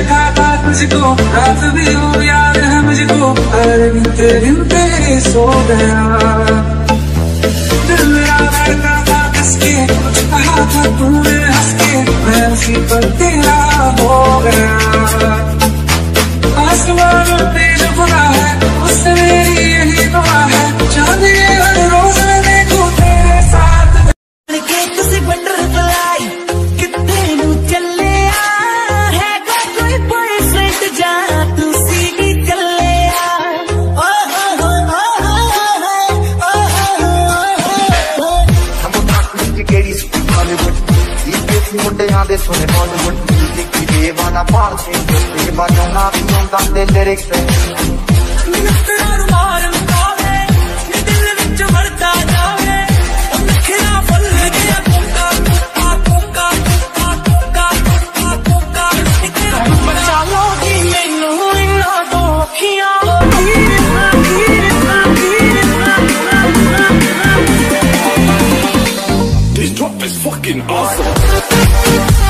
देखा था तुझको, रात भी हो याद है मुझको, हर दिन तेरे सो गया। दिल मेरा रहता था किसके, कुछ कहा था तूने हंस के, मैं उसी पर तेरा हो गया। आसमान पे जो खुदा है उससे मेरी यही दुआ है, चांद ये हर रोज मैं देखूं तेरे साथ। के तुसी बटरफ्लाई कितने नू चले है, कोई बॉयफ्रेंड जा तुसी भी चले ओ हो हो हो हो। हम तक केड़ी बॉलीवुड ये मुंडियां दे सुने बॉलीवुड की देवाना पाल के ये बजाना भी ਹੁੰਦਾ ਦੇ लिरिक्स ਮੈਨੂੰ ਤੇਰਾ ਰੁਮਾਲ ਮੁਕਾਵੇ ਨੀ ਦਿਲ ਵਿੱਚ ਵੜਦਾ ਜਾਵੇ, ਨਖਰਾ ਫੁੱਲ ਗਿਆ ਕੋਕਾ ਕੋਕਾ ਕੋਕਾ ਕੋਕਾ ਕੋਕਾ ਬਚਾ ਲੋਗੀ ਮੈਨੂੰ ਇਨਾ ਤੋਂ ਅੱਖੀਆਂ। This drop is fucking awesome.